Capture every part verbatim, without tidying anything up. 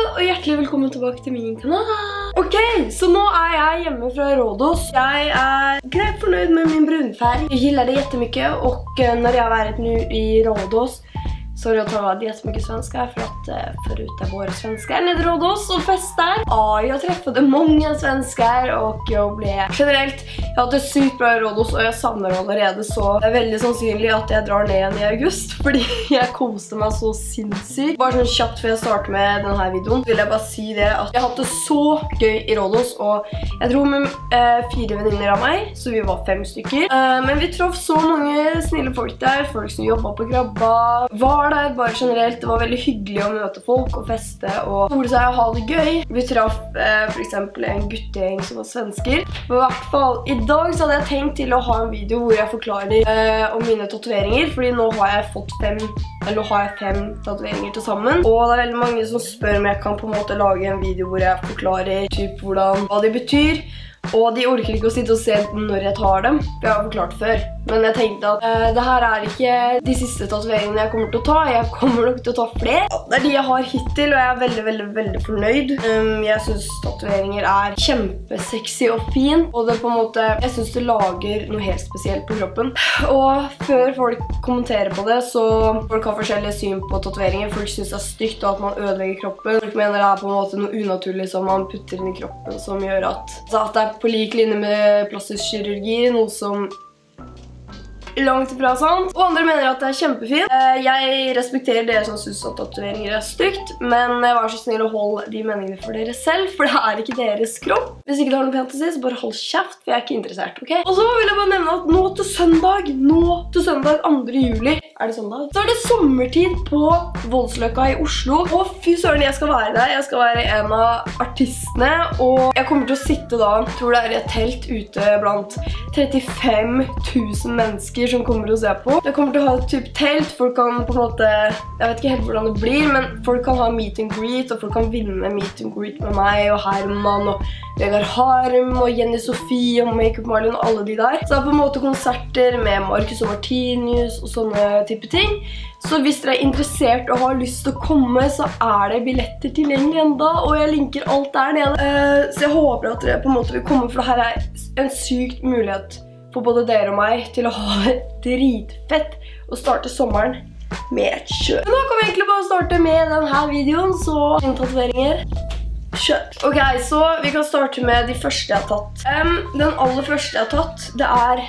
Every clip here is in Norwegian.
og hjertelig velkommen tilbake til min kanal. Ok, så nå er jeg hjemme fra Rhodos. Jeg er greit fornøyd med min brunfärg. Jag gillar det jättemycket och när jag har varit nu i Rhodos så har jag talat jättemycket svenska för att förut är våra svenskar nere i Rhodos och festar. Ja, jag träffade många svenskar och jag blev generellt, jag hade sykt bra i Rhodos och jag savner allerede, så det är väldigt sannsynligt att jag drar ner igen i august fordi jag koste mig så sinnssykt. Bara sånn kjapt før jeg starter med denne videoen, vil jeg bare si det at jeg hadde så gøy i Rhodos, og jeg dro med eh, fire venninner av meg, så vi var fem stykker. Eh, men vi traff så mange snille folk der, folk som jobbet på Grabba, var der bare generelt. Det var veldig hyggelig å møte folk og feste og sole seg og ha det gøy. Vi traff eh, for eksempel en guttegjeng som var svensker. Men i hvert fall, i dag så hadde jeg tenkt til å ha en video hvor jeg forklarer eh, om mine tatoveringer, fordi nå har jeg fått fem, eller har jeg fem tatoveringer til sammen. Og det er veldig mange som spør om jeg kan på en måte lage en video hvor jeg forklarer typ hvordan, hva de betyr. Og de orker ikke å sitte og se når jeg tar dem, for jeg har forklart før. Men jeg tenkte at eh, det her er ikke de siste tatoveringene jeg kommer til å ta. Jeg kommer nok til å ta flere. Det er de jeg har hittil, og jeg er veldig, veldig, veldig fornøyd. Um, jeg synes tatoveringer er kjempesexy og fint, og det på en måte, jeg synes det lager noe helt spesielt på kroppen. Og før folk kommenterer på det, så folk har forskjellige syn på tatoveringer. Folk synes det er stygt og at man ødelegger kroppen. Folk mener det er på en måte noe unaturlig som man putter inn i kroppen, som gjør at, altså at det er på lik linje med plastisk kirurgi, noe som langt ifra sant. Og andre mener at det er kjempefint. Jeg respekterer dere som synes at tatoveringer er stygt, men vær så snill å holde de meningene for dere selv, for det er ikke deres kropp. Hvis ikke du har noe pent å si, så bare hold kjeft, for jeg er ikke interessert, ok? Og så vil jeg bare nevne at nå til søndag, nå til søndag andre juli, er det søndag? Så er det sommertid på Voldsløkka i Oslo, og fy søren, jeg skal være der. Jeg skal være en av artistene, og jeg kommer til å sitte da, tror det er i et telt ute blant trettifem tusen mennesker som kommer å se på. Jeg kommer til å ha et typ telt, folk kan på en måte, jeg vet ikke helt hvordan det blir, men folk kan ha meet and greet, og folk kan vinne meet and greet med meg, og Herman, og Vegard Harm, og Jenny Sofie, og Makeup Marlin, og alle de der. Så det er på en måte konserter med Marcus og Martinus, og sånne type ting. Så hvis dere er interessert og har lyst til å komme, så er det billetter tilgjengelig enda, og jeg linker alt der nede. Så jeg håper at dere på en måte vil komme, for det her er en sykt mulighet for både dere og meg til å ha det dritfett og starte sommeren med et kjør. Men nå kan vi egentlig bare starte med denne videoen, så mine tatoveringer. Kjør! Ok, så vi kan starte med de første jeg har tatt. Um, den aller første jeg har tatt, det er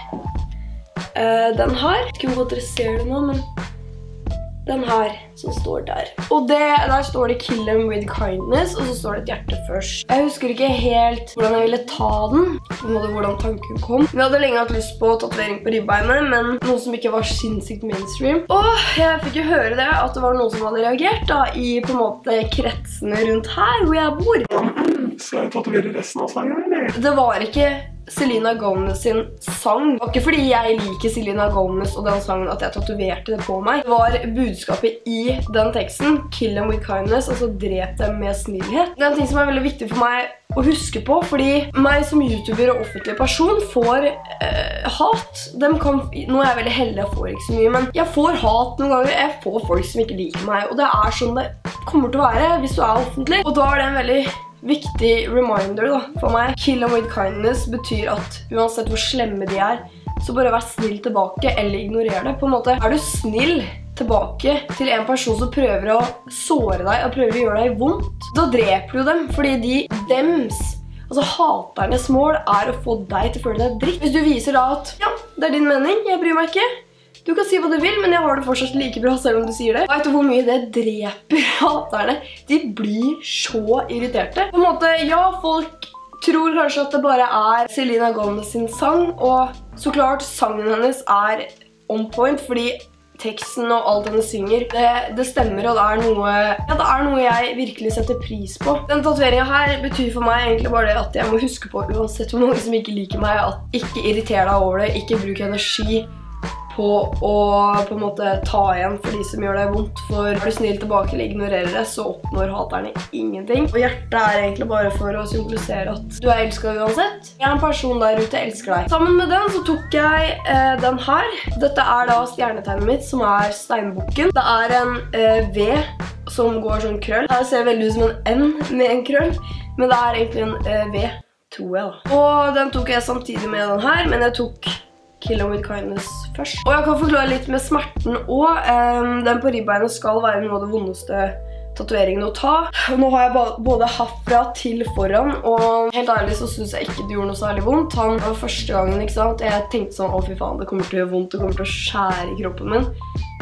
uh, den her. Jeg vet ikke om dere ser det nå, men den her som står der. Og det, der står det Kill them with kindness, og så står det et hjerte først. Jeg husker ikke helt hvordan jeg ville ta den, på en måte hvordan tanken kom. Vi hadde lenge hatt lyst på tatovering på ribbeinet, men noe som ikke var sinnssykt mainstream. Og jeg fikk jo høre det, at det var noen som hadde reagert da, i på en måte kretsene rundt her, hvor jeg bor. Skal jeg tatovere resten av sangen, eller? Det var ikke Selena Gomez sin sang. Det var ikke fordi jeg liker Selena Gomez og den sangen at jeg tatoverte det på meg. Det var budskapet i den teksten, Kill them with kindness, altså drep dem med snillhet. Det er en ting som er veldig viktig for meg å huske på, fordi meg som YouTuber og offentlig person får eh, hat. De kan, nå er jeg veldig heldig, jeg får ikke så mye, men jeg får hat noen ganger. Jeg får folk som ikke liker meg, og det er sånn det kommer til å være hvis du er offentlig. Og da er det en veldig viktig reminder da, for meg. Kill them with kindness betyr at uansett hvor slemme de er, så bare vær snill tilbake, eller ignorer det. På en måte, er du snill tilbake til en person som prøver å såre deg, og prøver å gjøre deg vondt, da dreper du dem, fordi de, dems, altså haternes mål er å få deg til å føle deg dritt. Hvis du viser da at, ja, det er din mening, jeg bryr meg ikke, du kan si hva du vil, men jeg har det fortsatt like bra selv om du sier det. Vet du hvor mye det dreper haterne? De blir så irriterte. På en måte, ja, folk tror kanskje at det bare er Selena Gomez sin sang, og så klart sangen hennes er on point, fordi teksten og alt henne synger, det, det stemmer, og det er, noe, ja, det er noe jeg virkelig setter pris på. Den tatoveringen her betyr for meg egentlig bare det at jeg må huske på, uansett hvor mange som ikke liker meg, at ikke irriter deg over det, ikke bruk energi på på å på en måte ta igjen for de som gjør det vondt, for er du snill tilbake eller ignorerer det, så oppnår haterne ingenting. Og hjertet er egentlig bare for å symbolisere at du er elsket uansett. Jeg er en person der ute elsker deg. Sammen med den så tok jeg eh, den her. Dette er da stjernetegnet mitt, som er steinbukken. Det er en eh, V som går sånn krøll. Det ser veldig ut som en N med en krøll, men det er egentlig en eh, V, tror jeg da. Og den tok jeg samtidig med den her, men jeg tok Kill 'em with kindness først. Og jeg kan forklare litt med smerten også. Um, den på ribbeinet skal være noe av det vondeste tatoveringen å ta. Nå har jeg både herfra til foran, og helt ærlig så synes jeg ikke det gjorde noe særlig vondt. Han var første gangen, ikke sant? Jeg tenkte sånn, å fy faen, det kommer til å gjøre vondt, det kommer til å skjære i kroppen min.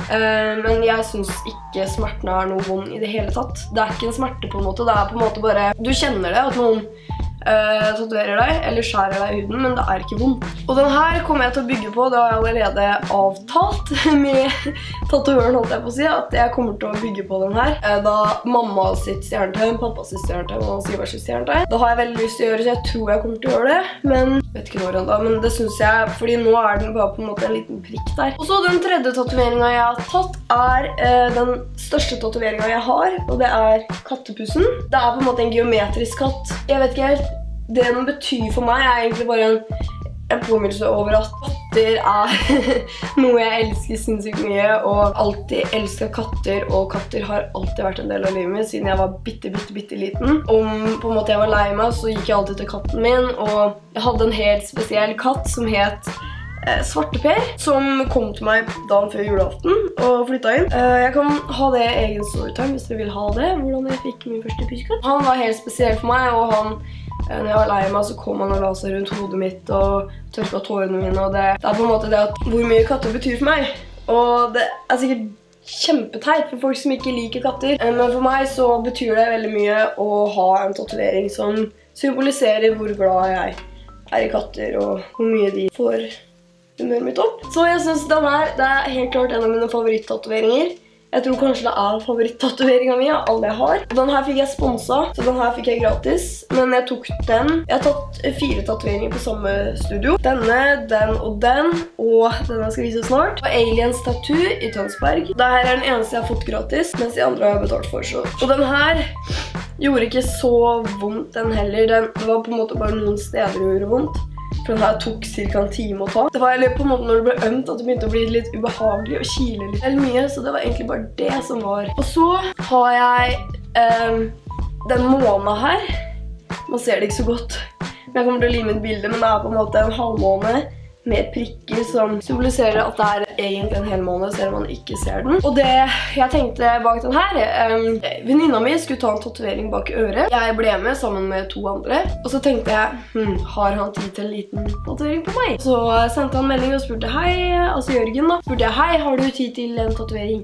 Uh, men jeg synes ikke smerten er noe vond i det hele tatt. Det er ikke en smerte på en måte, det er på en måte bare, du kjenner det, at noen Uh, tatoverer deg, eller skjærer deg i huden, men det er ikke vondt. Og den her kommer jeg til å bygge på, det har jeg allerede avtalt med tatovøren, holdt jeg på å si, at jeg kommer til å bygge på den her. Uh, da mamma sitt stjernetegn, pappa sitt stjernetegn, og Sivar sitt stjernetegn. Da har jeg veldig lyst til å gjøre, så jeg tror jeg kommer til å gjøre det, men jeg vet ikke når enda, men det synes jeg, fordi nå er den bare på en måte en liten prikk der. Og så den tredje tatoveringen jeg har tatt er uh, den største tatoveringen jeg har, og det er kattepussen. Det er på en måte en geometrisk katt. Jeg vet ikke helt. Det den betyr for meg er egentlig bare en, en påminnelse over at katter er noe jeg elsker sinnssykt mye, og alltid elsker katter, og katter har alltid vært en del av livet mitt siden jeg var bitte, bitte, bitte liten. Om på en måte jeg var lei meg, så gikk jeg alltid til katten min, og jeg hadde en helt spesiell katt som het eh, Svarteper, som kom til meg dagen før julaften og flyttet inn. Eh, jeg kan ha det i egen storytime hvis dere vil ha det, hvordan jeg fikk min første pyskatt. Han var helt spesiell for meg, og han når jeg var lei meg, så kom han og la seg rundt hodet mitt og tørket tårene mine, og det, det er på en måte det at hvor mye katter betyr for meg. Og det er sikkert kjempeteit for folk som ikke liker katter, men for meg så betyr det veldig mye å ha en tatovering som symboliserer hvor glad jeg er i katter, og hvor mye de får humøret mitt opp. Så jeg synes den her, det er helt klart en av mine favoritt-tatoveringer. Jeg tror kanskje det er favoritt-tatoveringen min av alle jeg har. Den her fikk jeg sponset, så den her fikk jeg gratis. Men jeg tok den. Jeg har tatt fire tatoveringer på samme studio. Denne, den og den, og den jeg skal vise snart. Og Aliens Tattoo i Tønsberg. Dette er den eneste jeg har fått gratis, mens de andre har jeg betalt for. Så. Og den her gjorde ikke så vondt den heller. Den, det var på en måte bare noen steder det gjorde vondt. For den her tok cirka en time å ta. Det var på en måte når det ble ømt at det begynte å bli litt ubehagelig og kile litt veldig mye, så det var egentlig bare det som var. Og så har jeg um, den måneden her. Man ser det ikke så godt, men jeg kommer til å lime et bilde, men det er på en måte en halvmåne med prikker som symboliserer at det er egentlig en hel måned, selv om man ikke ser den. Og det jeg tenkte bak den her, um, venninna mi skulle ta en tatovering bak øret. Jeg ble med sammen med to andre, og så tenkte jeg, hm, har han tid til en liten tatovering på meg? Så sendte han melding og spurte, hei, altså Jørgen da, spurte jeg, hei, har du tid til en tatovering?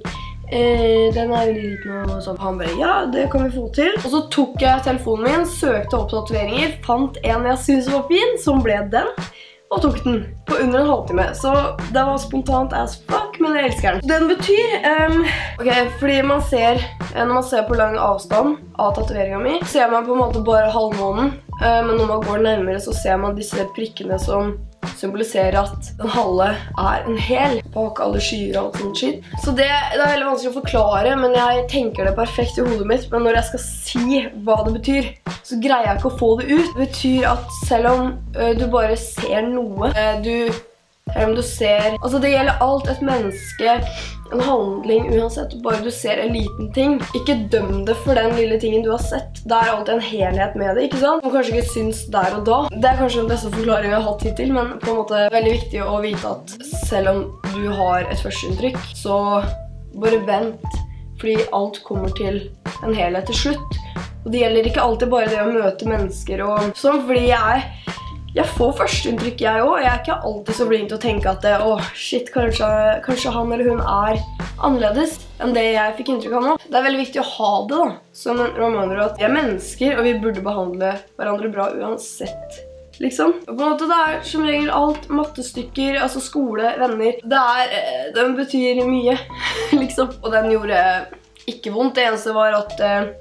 Eh, den er veldig liten og sånn. Han bare, ja, det kan vi få til. Og så tok jeg telefonen min, søkte opp tatoveringer, fant en jeg synes var fin, som ble den. Og tok den på under en halvtime. Så det var spontant as fuck, men jeg elsker den. Den betyr, um, ok, fordi man ser, når man ser på lang avstand av tatoveringen min, ser man på en måte bare halvmånen, uh, men når man går nærmere så ser man disse prikkene som symboliserer at den halve er en hel bak alle skyer og alt sånt shit. Så det, det er veldig vanskelig å forklare, men jeg tenker det perfekt i hodet mitt, men når jeg skal si hva det betyr, så greier jeg ikke å få det ut. Det betyr at selv om uh, du bare ser noe, uh, du, selv om du ser, altså det gjelder alt et menneske, en handling uansett, bare du ser en liten ting. Ikke døm det for den lille tingen du har sett. Det er alltid en helhet med det, ikke sant? Man kanskje ikke syns der og da. Det er kanskje den beste forklaringen jeg har hatt hittil, men på en måte veldig viktig å vite at selv om du har et førsteinntrykk, så bare vent, fordi alt kommer til en helhet til slutt. Og det gjelder ikke alltid bare det å møte mennesker og sånn, fordi jeg Jeg får førsteinntrykk jeg også. Jeg er ikke alltid så blink til å tenke at åh, shit, kanskje, kanskje han eller hun er annerledes enn det jeg fikk inntrykk av nå. Det er veldig viktig å ha det da, som en reminder at vi er mennesker, og vi burde behandle hverandre bra uansett, liksom. Og på en måte det er som regel alt, mattestykker, altså skole, venner. Det er, den betyr mye, liksom. Og den gjorde ikke vondt. Det eneste var at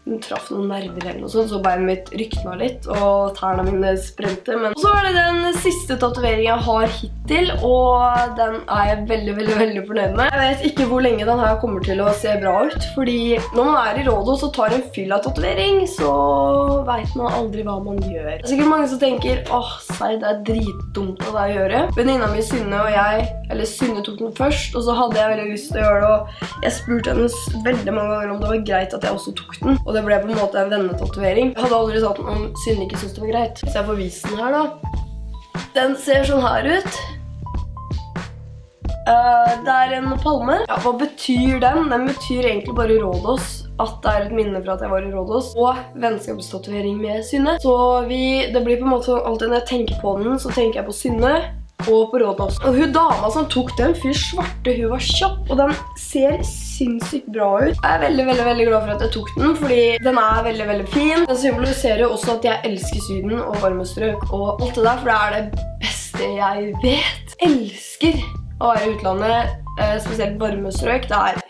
hun traff noen nerver eller noe sånt, så beinet mitt rykna litt, og tærne mine sprente. Men så er det den siste tatoveringen jeg har hittil, og den er jeg veldig, veldig, veldig fornøyd med. Jeg vet ikke hvor lenge den her kommer til å se bra ut, fordi når man er i Rhodos og tar en fyll av tatovering, så vet man aldri hva man gjør. Det er sikkert mange som tenker, åh, sei, det er dritdumt av deg å gjøre. Venninna mi Synne og jeg, eller Synne tok den først, og så hadde jeg veldig lyst til å gjøre det, og jeg spurte henne veldig mange ganger om det var greit at jeg også tok den. Og det ble på en måte en vennetatovering. Jeg hadde aldri sagt den om Synne ikke syntes det var greit. Så jeg får vise den her da. Den ser sånn her ut. Uh, det er en palme. Ja, hva betyr den? Den betyr egentlig bare Rhodos. At det er et minne fra at jeg var i Rhodos. Og vennskapstatovering med Synne. Så vi, det blir på en måte alltid når jeg tenker på den, så tenker jeg på Synne og på Rhodos. Og hun dama som tok den, fyr svarte, hun var kjapp, og den ser sinnssykt bra ut. Jeg er veldig, veldig, veldig glad for at jeg tok den, fordi den er veldig, veldig fin. Den symboliserer også at jeg elsker Syden og varmestrøk og alt det der, for det er det beste jeg vet. Jeg elsker å være i utlandet, spesielt varmestrøk. Det er,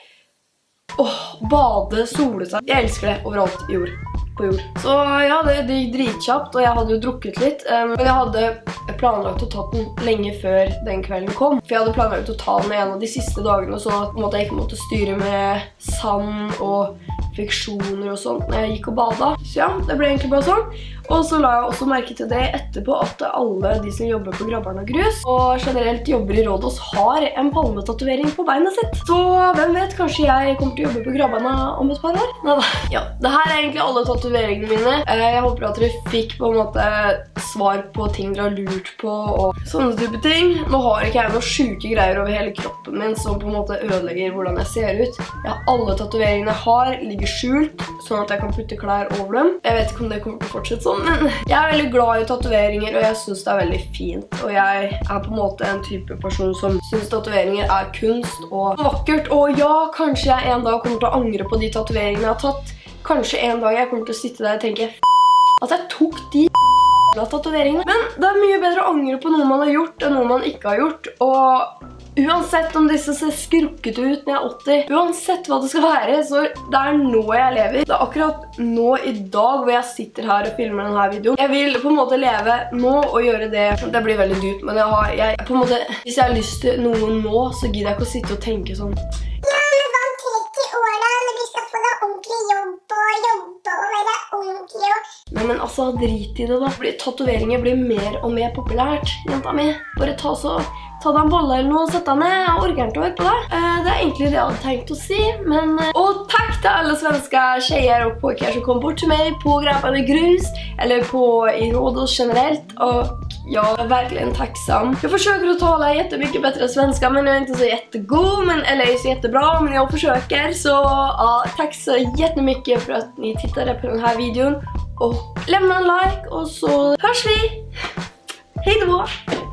åh, bade, sole seg. Jeg elsker det overalt i jord. På jord. Så ja, det, det gikk dritkjapt, og jeg hadde jo drukket litt. Um, men jeg hadde planlagt å ta den lenge før den kvelden kom. For jeg hadde planlagt å ta den en av de siste dagene, sånn at måte, jeg ikke måtte styre med sand og infeksjoner og sånt når jeg gikk og bada. Så ja, det ble egentlig bare sånn. Og så la jeg også merke til det etterpå at alle de som jobber på Grabbarna Grus og generelt jobber i Rhodos har en palmetatovering på beinet sitt. Så hvem vet, kanskje jeg kommer til å jobbe på Grabbarna om et par år? Neida. Ja, det her er egentlig alle tatoveringene mine. Jeg håper at dere fikk på en måte svar på ting dere har lurt på og sånne type ting. Nå har ikke jeg noen syke greier over hele kroppen min som på en måte ødelegger hvordan jeg ser ut. Jeg har alle tatoveringene jeg har, ligger skjult, sånn at jeg kan putte klær over dem. Jeg vet ikke om det kommer til å fortsette sånn, men jeg er veldig glad i tatoveringer, og jeg synes det er veldig fint. Og jeg er på en måte en type person som synes tatoveringer er kunst og vakkert. Og ja, kanskje jeg en dag kommer til å angre på de tatoveringene jeg har tatt. Kanskje en dag jeg kommer til å sitte der og tenke at jeg tok de tatoveringene. Men det er mye bedre å angre på noe man har gjort enn noe man ikke har gjort. Og uansett om disse ser skrukket ut når jeg er åtti, uansett hva det skal være, så det er nå jeg lever. Det er akkurat nå i dag hvor jeg sitter her og filmer denne videoen. Jeg vil på en måte leve nå og gjøre det. Det blir veldig dypt, men jeg har, jeg, på en måte, hvis jeg har lyst til noe nå, så gidder jeg ikke å sitte og tenke sånn. Ja, men hva om tretti år da, når vi skal få deg ordentlig jobb og jobbe og være ordentlig og... Nei, men altså, drit i det da. Tatoveringer blir mer og mer populært, jenta mi. Bare ta så... Ta deg en bolle eller noe og sett deg ned. Jeg orker ikke å høre på det. Det er egentlig det jeg hadde tenkt å si. Men... Og takk til alle svenske tjejer og pojkar som kom bort til meg på Grabbarna Grus. Eller på i Rhodos generelt. Och jag är verkligen tacksam. Jag försöker att tala jättemycket bättre svenska, men jag är inte så jättegod. Men, eller jag är så jättebra, men jag försöker. Så ja, tack så jättemycket för att ni tittade på den här videon. Och lämna en like och så hörs vi. Hej då!